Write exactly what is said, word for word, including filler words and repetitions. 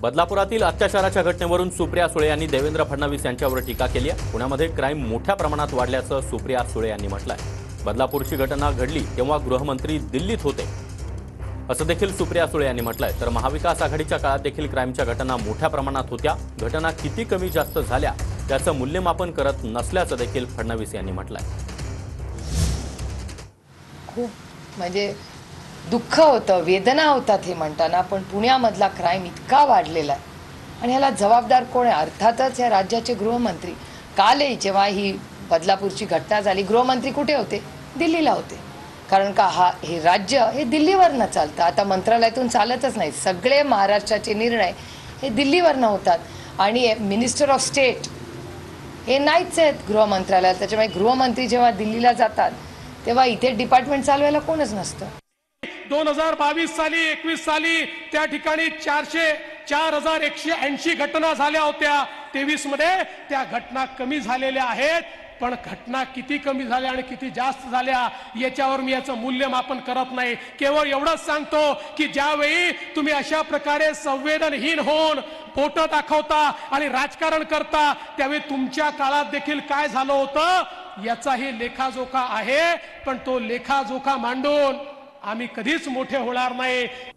बदलापुरातील अत्याचाराच्या घटनेवरून सुप्रिया सुळे यांनी देवेंद्र फडणवीस यांच्यावर टीका केली आहे। पुण्यामध्ये क्राईम मोठ्या प्रमाणात वाढल्याचं सुप्रिया सुळे यांनी म्हटलंय। बदलापूरची घटना घडली तेव्हा गृहमंत्री दिल्लीत होते असं देखील सुप्रिया सुळे यांनी म्हटलंय। तर महाविकास आघाडीच्या काळात देखील क्राईमच्या घटना मोठ्या प्रमाणात होत्या। घटना किती कमी जास्त झाल्या त्याचं मूल्यमापन करत नसल्याचं देखील फडणवीस यांनी म्हटलंय। खूप म्हणजे दुःख होतं, वेदना होतात हे म्हणताना, पण पुण्यामधला क्राईम इतका वाढलेला आहे आणि ह्याला जबाबदार कोण आहे? अर्थातच या राज्याचे गृहमंत्री। कालही जेव्हा ही बदलापूरची घटना झाली, गृहमंत्री कुठे होते? दिल्लीला होते। कारण का हा हे राज्य हे दिल्लीवरनं चालतं, आता मंत्रालयातून चालतच नाही। सगळे महाराष्ट्राचे निर्णय हे दिल्लीवरनं होतात आणि मिनिस्टर ऑफ स्टेट हे नाहीच आहेत गृह मंत्रालयात। त्याच्यामुळे गृहमंत्री जेव्हा दिल्लीला जातात तेव्हा इथे डिपार्टमेंट चालवायला कोणच नसतं। दोन हजार बावीस साली एकवीस साली त्या ठिकाणी चारशे चार हजार एकशे ऐंशी घटना झाल्या होत्या। तेवीस मध्ये त्या घटना कमी झालेल्या आहेत, पण घटना किती कमी झाल्या आणि किती जास्त झाल्या याच्यावर मी याचं मूल्यमापन करत नाही। केवळ एवढंच सांगतो की ज्यावेळी तुम्ही अशा प्रकारे संवेदनहीन होऊन फोटो दाखवता आणि राजकारण करता, त्यावेळी तुमच्या काळात देखील काय झालं होतं याचाही लेखाजोखा आहे। पण तो लेखाजोखा मांडून आम्ही कधीच मोठे होणार नाही।